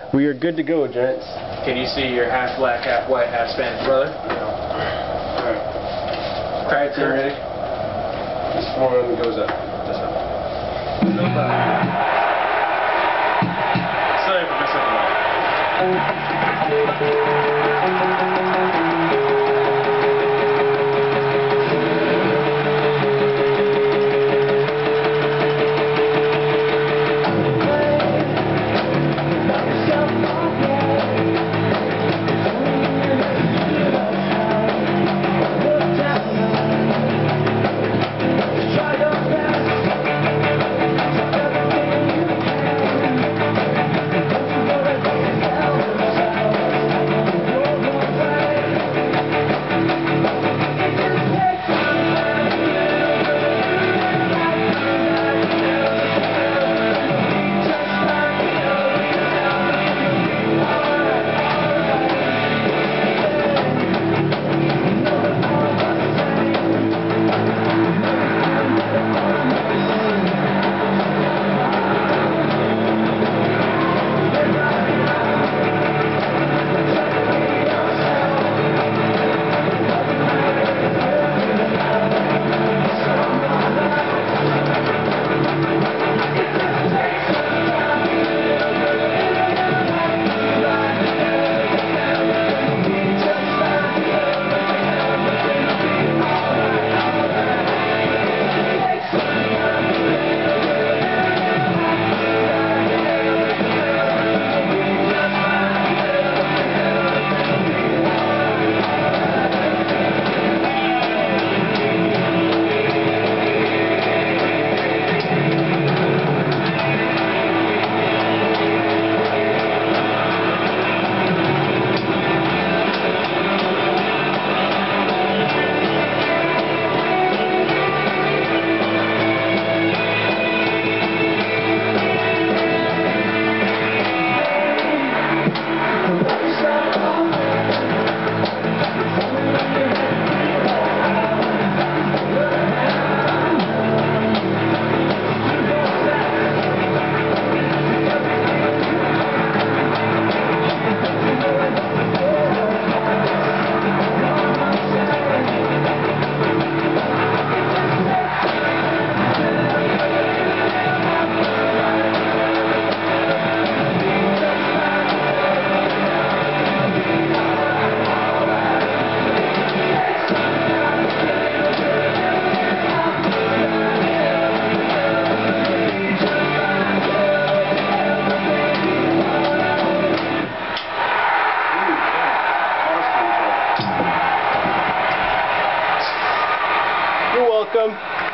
We are good to go, gents. Can you see your half black, half white, half Spanish brother? Alright. Alright, sir. Ready? This one goes up. This one. Sorry for messing You're welcome.